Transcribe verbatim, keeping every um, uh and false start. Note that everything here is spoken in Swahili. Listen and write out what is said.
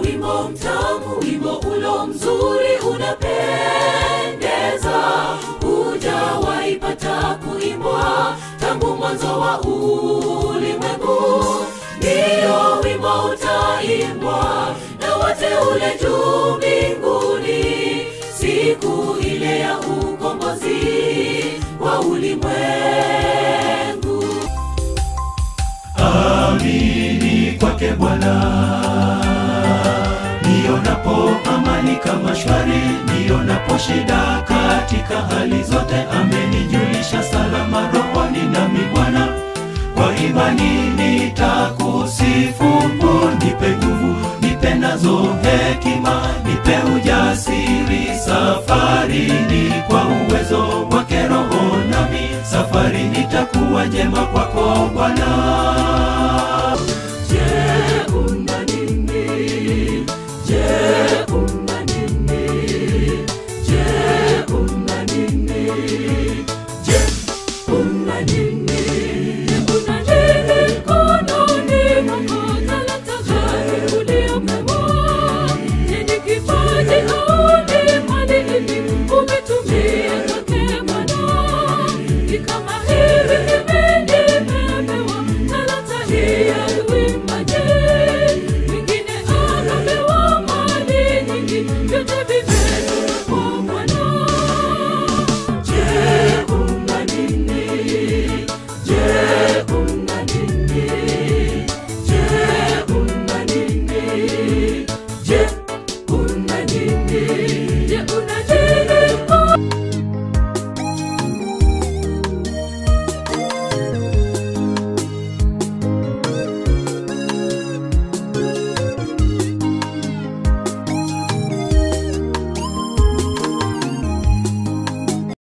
wimbo mtamu, wimbo ulo mzuri unapendeza, hujawaipata kuimbwa tangu mwanzo wa ulimwengu. Ndio wimbo utaimbwa na wateule juu mbinguni, siku ile ya ukombozi wa ulimwengu. Amini kwake Bwana, nionapo amani kama shwari, nionapo shida katika hali zote, amenijulisha salama rohoni nami Bwana. Kwa imani nitakusifu, nipe nguvu, nipe nazo hekima, nipe ujasiri safarini, kwa uwezo wake Roho nami safari nitakuwa njema.